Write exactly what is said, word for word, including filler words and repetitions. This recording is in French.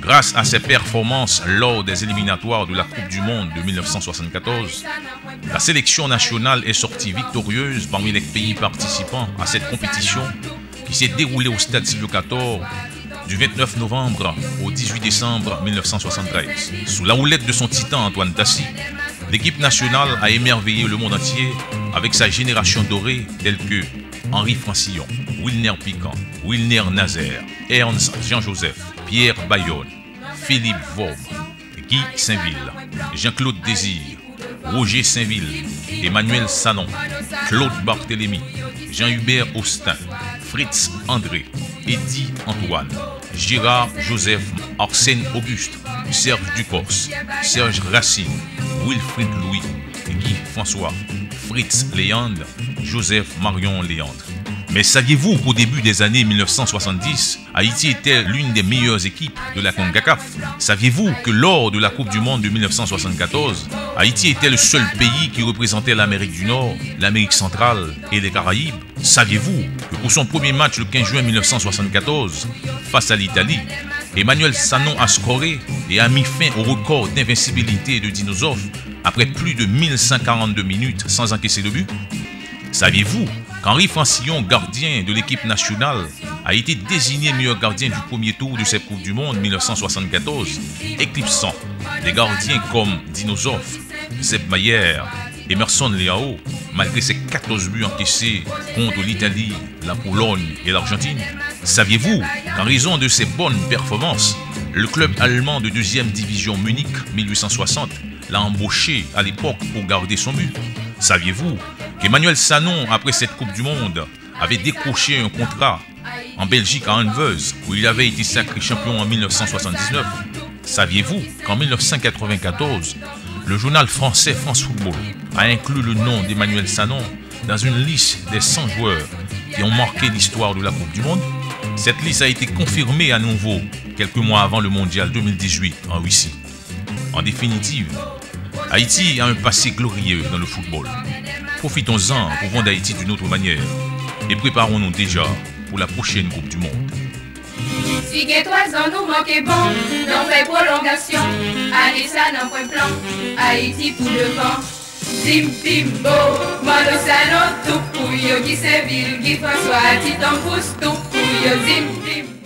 Grâce à ses performances lors des éliminatoires de la Coupe du Monde de mille neuf cent soixante-quatorze, la sélection nationale est sortie victorieuse parmi les pays participants à cette compétition qui s'est déroulée au stade Silvio quatorze du vingt-neuf novembre au dix-huit décembre mille neuf cent soixante-treize. Sous la houlette de son titan Antoine Dacy, l'équipe nationale a émerveillé le monde entier avec sa génération dorée telle que Henri Francillon, Wilner Piquant, Wilner Nazaire, Ernst Jean-Joseph, Pierre Bayonne, Philippe Vaube, Guy Sainville, Jean-Claude Désir, Roger Sainville, Emmanuel Sanon, Claude Barthélémy, Jean-Hubert Austin, Fritz André, Eddy Antoine, Gérard Joseph, Arsène Auguste, Serge Ducos, Serge Racine, Wilfrid Louis, Guy François, Fritz Léandre, Joseph Marion Léandre. Mais saviez-vous qu'au début des années mille neuf cent soixante-dix, Haïti était l'une des meilleures équipes de la CONCACAF? Saviez-vous que lors de la Coupe du Monde de mille neuf cent soixante-quatorze, Haïti était le seul pays qui représentait l'Amérique du Nord, l'Amérique centrale et les Caraïbes? Saviez-vous que pour son premier match le quinze juin mille neuf cent soixante-quatorze, face à l'Italie, Emmanuel Sanon a scoré et a mis fin au record d'invincibilité de Dinozof après plus de mille cent quarante-deux minutes sans encaisser de but? Saviez-vous qu'Henri Francillon, gardien de l'équipe nationale, a été désigné meilleur gardien du premier tour de cette Coupe du Monde mille neuf cent soixante-quatorze, éclipsant des gardiens comme Dinozof, Sepp Maier, Emerson Leao, malgré ses quatorze buts encaissés contre l'Italie, la Pologne et l'Argentine? Saviez-vous qu'en raison de ses bonnes performances, le club allemand de deuxième division Munich mille huit cent soixante l'a embauché à l'époque pour garder son but? Saviez-vous qu'Emmanuel Sanon, après cette Coupe du Monde, avait décroché un contrat en Belgique à Anvers, où il avait été sacré champion en mille neuf cent soixante-dix-neuf? Saviez-vous qu'en mille neuf cent quatre-vingt-quatorze, le journal français France Football a inclus le nom d'Emmanuel Sanon dans une liste des cent joueurs qui ont marqué l'histoire de la Coupe du Monde? Cette liste a été confirmée à nouveau quelques mois avant le Mondial deux mille dix-huit en Russie. En définitive, Haïti a un passé glorieux dans le football. Profitons-en pour vendre Haïti d'une autre manière et préparons-nous déjà pour la prochaine Coupe du Monde. Si que trois ans nous manquait bon, non fait prolongation. Allez ça dans point plan, Haïti pour devant. Tim Timbo, Mano Salon, tout pour yo qui Séville, qui François, Titan pousse tout pour yo, Tim Timbo.